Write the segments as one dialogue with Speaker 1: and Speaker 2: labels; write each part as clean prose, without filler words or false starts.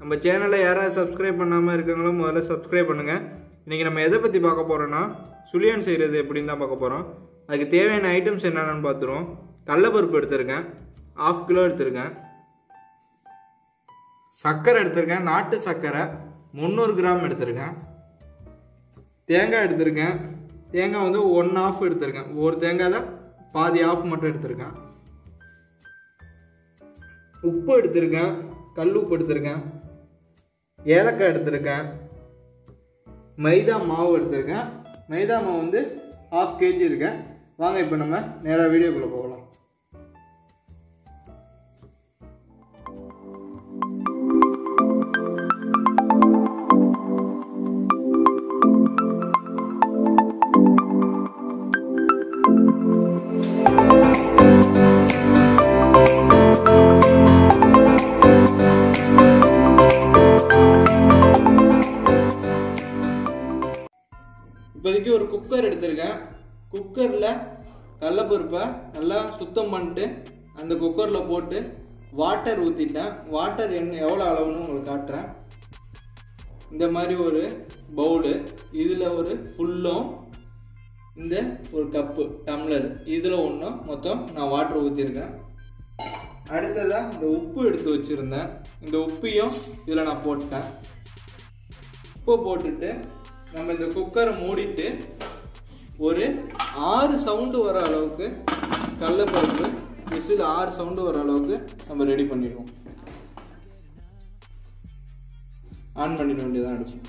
Speaker 1: நம்ம சேனலை யாராவது சப்ஸ்கிரைப் பண்ணாமல் இருக்காங்களோ முதல்ல சப்ஸ்கிரைப் பண்ணுங்கள். இன்றைக்கி நம்ம எதை பற்றி பார்க்க போகிறோன்னா சுழியன் செய்கிறது எப்படின்னு தான் பார்க்க போகிறோம். அதுக்கு தேவையான ஐட்டம்ஸ் என்னென்னு பார்த்துருவோம். கடலைப்பருப்பு எடுத்திருக்கேன், 1/2 கிலோ எடுத்திருக்கேன். சர்க்கரை எடுத்திருக்கேன், நாட்டு சர்க்கரை 300 கிராம் எடுத்திருக்கேன். தேங்காய் எடுத்திருக்கேன். தேங்காய் வந்து 1/2 எடுத்திருக்கேன். ஒரு தேங்காயில் பாதி ஆஃப் மட்டும் எடுத்திருக்கேன். உப்பு எடுத்திருக்கேன், கல் உப்பு எடுத்திருக்கேன். ஏலக்காய் எடுத்திருக்கேன். மைதா மாவு எடுத்திருக்கேன். மைதா மாவு வந்து 1/2 kg இருக்கேன். வாங்க இப்போ நம்ம நேராக வீடியோக்குள்ளே போகலாம். இப்போதைக்கு ஒரு குக்கர் எடுத்திருக்கேன். குக்கரில் கடலைப்பருப்பை நல்லா சுத்தம் பண்ணிட்டு அந்த குக்கரில் போட்டு வாட்டர் ஊற்றிட்டேன். வாட்டர் எவ்வளோ அளவுன்னு உங்களுக்கு காட்டுறேன். இந்த மாதிரி ஒரு பவுலு, இதில் ஒரு ஃபுல்லும், இந்த ஒரு கப்பு டம்ளர், இதில் ஒன்றும் மொத்தம் நான் வாட்டர் ஊற்றிருக்கேன். அடுத்ததாக இந்த உப்பு எடுத்து வச்சுருந்தேன். இந்த உப்பையும் இதில் நான் போட்டேன். உப்பு போட்டுட்டு நம்ம இந்த குக்கரை மூடிட்டு ஒரு 6 சவுண்டு வர அளவுக்கு கடலைப்பருப்பு விசில் 6 சவுண்டு வர அளவுக்கு நம்ம ரெடி பண்ணிடுவோம். ஆன் பண்ணிட வேண்டியதான் அடுப்பு.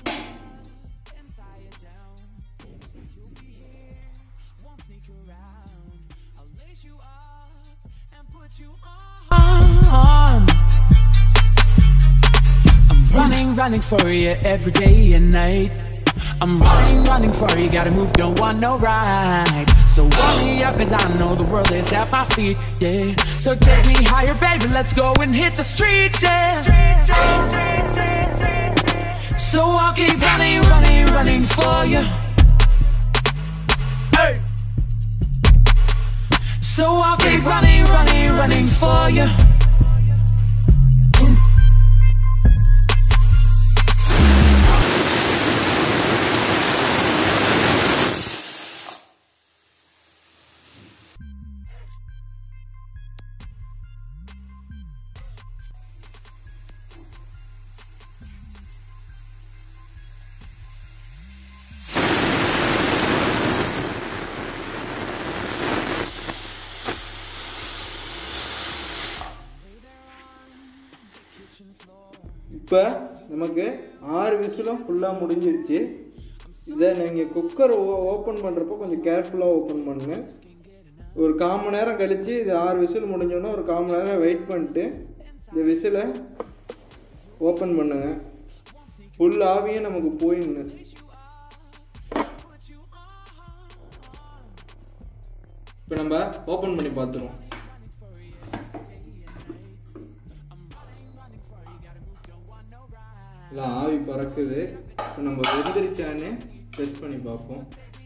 Speaker 2: Running for you every day and night. I'm running for you, gotta move, don't want no ride. So warm me up as I know the world is at my feet, yeah. So take me higher, baby, let's go and hit the streets, yeah. So I'll keep running for you. Hey. So I'll keep running for you.
Speaker 1: இப்போ நமக்கு 6 விசிலும் ஃபுல்லாக முடிஞ்சிருச்சு. இதை நீங்கள் cooker open பண்ணுறப்போ கொஞ்சம் கேர்ஃபுல்லாக open பண்ணுங்க. ஒரு 1/4 மணி நேரம் கழித்து இது 6 விசில் முடிஞ்சோன்னா ஒரு 1/4 மணி நேரம் வெயிட் பண்ணிட்டு இந்த விசிலை ஓப்பன் பண்ணுங்க. ஃபுல் ஆவியும் நமக்கு போயின்னு. இப்போ நம்ம ஓப்பன் பண்ணி பார்த்துருவோம். இல்லை ஆவி பறக்குது. இப்போ நம்ம வெந்திரிச்சான்னு டெஸ்ட் பண்ணி பார்ப்போம்.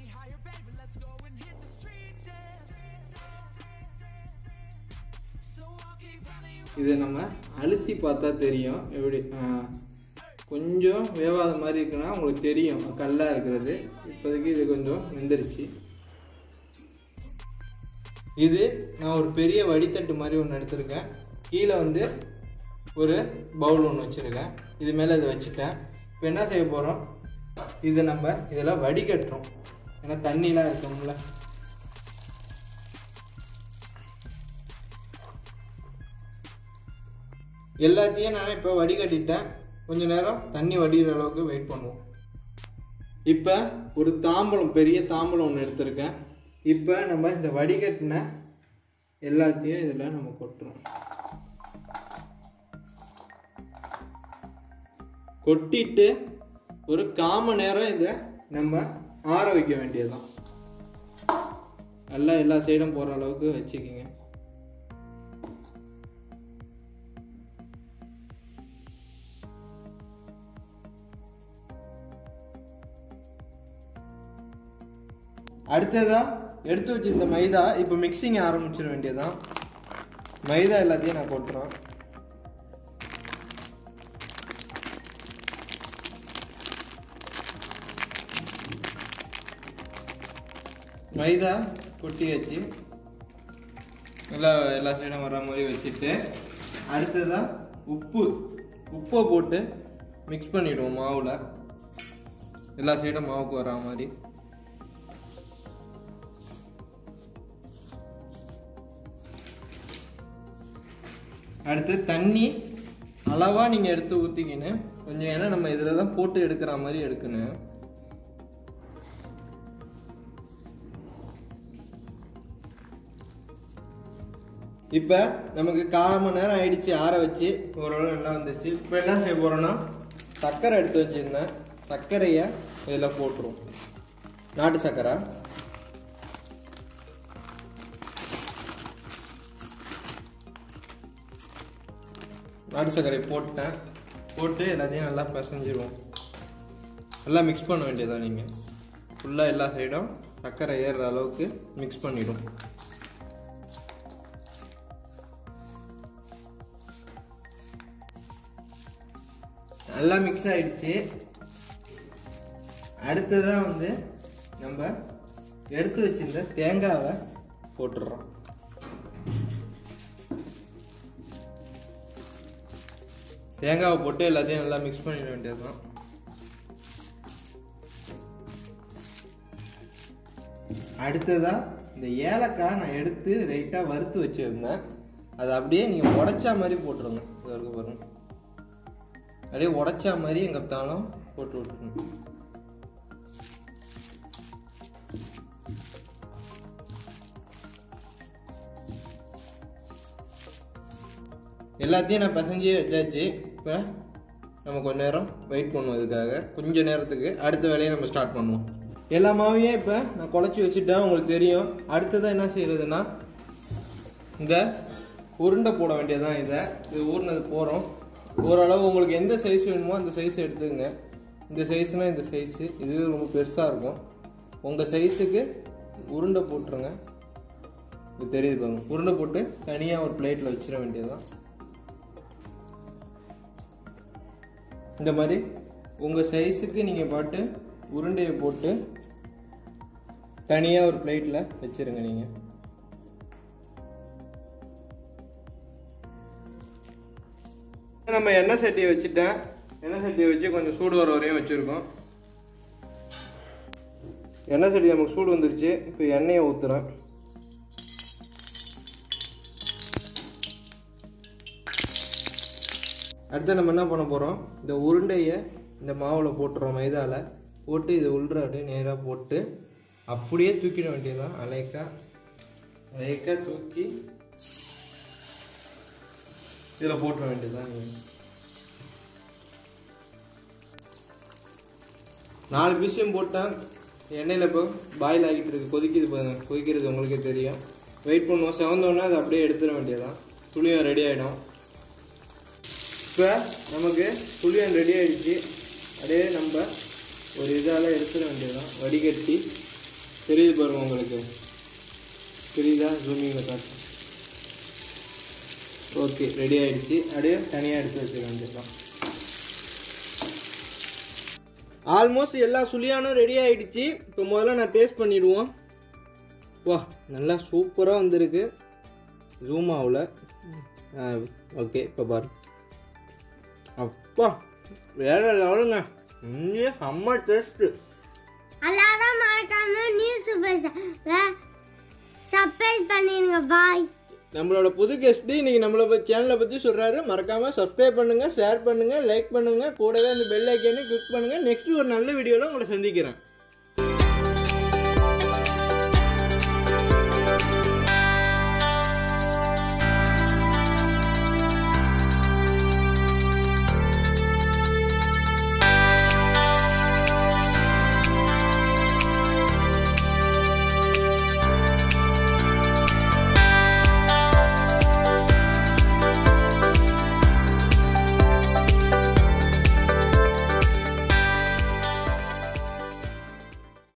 Speaker 1: இதை நம்ம அழுத்தி பார்த்தா தெரியும். எப்படி கொஞ்சம் வேவாத மாதிரி இருக்குன்னா உங்களுக்கு தெரியும் கல்லாக இருக்கிறது. இப்போதைக்கு இது கொஞ்சம் வெந்துருச்சு. இது நான் ஒரு பெரிய வடித்தட்டு மாதிரி ஒன்று எடுத்திருக்கேன். கீழே வந்து ஒரு பவுல் ஒன்று வச்சுருக்கேன். இது மேலே இதை வச்சுட்டேன். இப்போ என்ன செய்ய போகிறோம், இதை நம்ம இதெல்லாம் வடிகட்டுறோம். ஏன்னா தண்ணிலாம் இருக்கும்ல. எல்லாத்தையும் நான் இப்போ வடிகட்டிட்டேன். கொஞ்சம் நேரம் தண்ணி வடிகிற அளவுக்கு வெயிட் பண்ணுவோம். இப்போ ஒரு தாம்பலம், பெரிய தாம்பலம் ஒன்று எடுத்திருக்கேன். இப்போ நம்ம இந்த வடிகட்டின எல்லாத்தையும் இதில் நம்ம கொட்டுறோம். கொட்டிட்டு ஒரு 1/4 மணி நேரம் இதை நம்ம ஆற வைக்க வேண்டியதுதான். நல்லா எல்லா சைடும் போகிற அளவுக்கு வச்சுக்கிங்க. அடுத்ததா எடுத்து வச்சு இந்த மைதா இப்போ மிக்சிங் ஆரம்பிச்சிட வேண்டியதுதான். மைதா எல்லாத்தையும் நான் கொட்டுறேன். மைதா கொட்டி வச்சு எல்லா சைடும் வர்ற மாதிரி வச்சுட்டு அடுத்ததாக உப்பை போட்டு மிக்ஸ் பண்ணிவிடுவோம் மாவில். எல்லா சைடும் மாவுக்கு வர்ற மாதிரி. அடுத்து தண்ணி அளவாக நீங்கள் எடுத்து ஊற்றிக்கின்னு கொஞ்சம், ஏன்னா நம்ம இதில் தான் போட்டு எடுக்கிற மாதிரி எடுக்கணும். இப்போ நமக்கு 1/4 மணி நேரம் ஆயிடுச்சு ஆற வச்சு, ஓரளவு நல்லா வந்துச்சு. இப்போ என்ன செய்ய போகிறோன்னா, சர்க்கரை எடுத்து வச்சுருந்தேன், சர்க்கரையை இதில் போட்டுருவோம். நாட்டு சர்க்கரை போட்டு எல்லாத்தையும் நல்லா பிசைஞ்சிடுவோம். நல்லா மிக்ஸ் பண்ண வேண்டியதான். நீங்கள் ஃபுல்லாக எல்லா சைடும் சர்க்கரை ஏறுற அளவுக்கு மிக்ஸ் பண்ணிடும். நல்லா மிக்ஸ் ஆயிடுச்சு. அடுத்ததான் வந்து நம்ம எடுத்து வச்சிருந்த தேங்காவை போட்டுடுறோம். தேங்காவை போட்டு எல்லாத்தையும் நல்லா மிக்ஸ் பண்ணிட வேண்டியதுதான். அடுத்ததா இந்த ஏலக்காய் நான் எடுத்து லைட்டாக வறுத்து வச்சிருந்தேன், அதை அப்படியே நீங்கள் உடைச்சா மாதிரி போட்டுருங்க. இதற்கு பாருங்க, அப்படியே உடைச்சா மாதிரி எங்கே பார்த்தாலும் போட்டு விட்டுருங்க. எல்லாத்தையும் நான் பசஞ்சே வச்சாச்சு. இப்போ நம்ம கொஞ்ச நேரம் வெயிட் பண்ணுவோம். இதுக்காக கொஞ்சம் நேரத்துக்கு அடுத்த வேலையை நம்ம ஸ்டார்ட் பண்ணுவோம். எல்லா மாவையும் இப்போ நான் குழச்சி வச்சுட்டேன், உங்களுக்கு தெரியும். அடுத்ததான் என்ன செய்யறதுன்னா, இந்த உருண்டை போட வேண்டியதான். இது ஊறினது போகிறோம். ஓரளவு உங்களுக்கு எந்த சைஸ் வேணுமோ அந்த சைஸ் எடுத்துக்கங்க. இந்த சைஸ்னால் இந்த சைஸு, இது ரொம்ப பெருசாக இருக்கும். உங்கள் சைஸுக்கு உருண்டை போட்டுருங்க. இது தெரியுது பாருங்க. உருண்டை போட்டு தனியாக ஒரு பிளேட்டில் வச்சிட வேண்டியதுதான். இந்த மாதிரி உங்கள் சைஸுக்கு நீங்கள் பாட்டு உருண்டையை போட்டு தனியாக ஒரு பிளேட்டில் வச்சிருங்க. நீங்கள் நம்ம எண்ணெய் சட்டியை வச்சுட்டேன். எண்ணெய் சட்டியை வச்சு கொஞ்சம் சூடு வர வரையும் வச்சுருக்கோம். எண்ணெய் சட்டி நமக்கு சூடு வந்துருச்சு. இப்போ எண்ணெயை ஊற்றுறேன். அடுத்து நம்ம என்ன பண்ண போகிறோம், இந்த உருண்டையை இந்த மாவில் போட்டுறோம். மைதாவில் போட்டு இதை உள்ள அப்படியே நேராக போட்டு அப்படியே தூக்கிட வேண்டியதுதான். அலைக்கா தூக்கி இதில் போட்டுற வேண்டியதுதான். 4 பீஸையும் போட்டால் எண்ணெயில் இப்போ பாயில் ஆகிட்டு இருக்கு, கொதிக்கிறது உங்களுக்கே தெரியும். வெயிட் பண்ணுவோம். செவந்தோடனே அதை அப்படியே எடுத்துட வேண்டியதான். துளியம் ரெடி ஆகிடும். இப்போ நமக்கு துளியம் ரெடி ஆகிடுச்சு. அப்படியே நம்ம ஒரு இதால் எடுத்துட வேண்டியதுதான். வடிகட்டி தெரியுது பாருங்க, உங்களுக்கு தெரியுதா? ஜூமிங்கில் காட்டு. ஓகே, ரெடி ஆகிடுச்சு. அப்படியே தனியாக எடுத்து வச்சுக்க வேண்டியதுதான். ஆல்மோஸ்ட் எல்லா சுழியானும் ரெடி ஆகிடுச்சு. இப்போ முதல்ல நான் டேஸ்ட் பண்ணிவிடுவோம். வா, நல்லா சூப்பராக வந்திருக்கு. ஜூம் ஆகல. ஓகே, இப்போ பாரு. அப்பா வேற லெவலுங்க. செம்ம டேஸ்ட்டு.
Speaker 3: எல்லாரும் மறக்காம நியூஸ் சப்ஸ்கிரைப் பண்ணிடுங்க. பாய்.
Speaker 1: நம்மளோட புது கெஸ்ட் இன்னைக்கு நம்மளோட சேனலை பற்றி சொல்கிறாரு. மறக்காமல் சப்ஸ்கிரைப் பண்ணுங்கள், ஷேர் பண்ணுங்கள், லைக் பண்ணுங்கள், கூடவே அந்த பெல் ஐக்கானே கிளிக் பண்ணுங்கள். நெக்ஸ்ட் ஒரு நல்ல வீடியோவில் உங்களை சந்திக்கிறேன்.